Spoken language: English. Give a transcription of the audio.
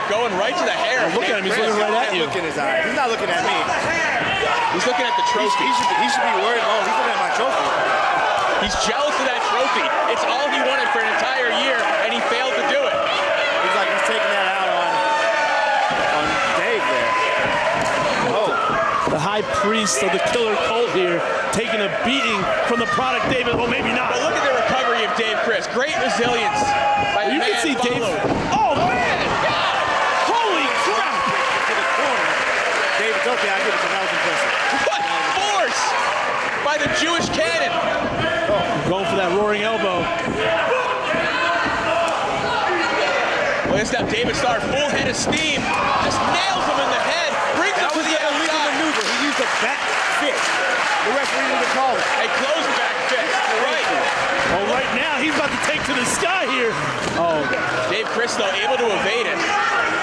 going right to the hair. Look at him, he's looking right at you. Look in his eye. He's not looking at me. He's looking at the trophy. He should be worried. Oh, he's looking at my trophy. He's jealous of that trophy. It's all he wanted for an entire year, and he failed to do it. He's like, he's taking that out on Dave there. Oh. The high priest of the Killer Colt here, taking a beating from the product David. Well, maybe not. But look at the recovery of Dave Chris. Great resilience by You the can man see Dave. followed. Oh, man! Holy crap! To the corner. Dave, it's okay. I give it to that was impressive. What force by the Jewish Cannon. Going for that roaring elbow. Well, this now David Starr, full head of steam, just nails him in the head, brings him to the outside. Maneuver. He used a back fist. The referee didn't call it. A closing back fist. You're right. Oh, right now he's about to take to the sky here. Oh, Dave Chris, though, able to evade it.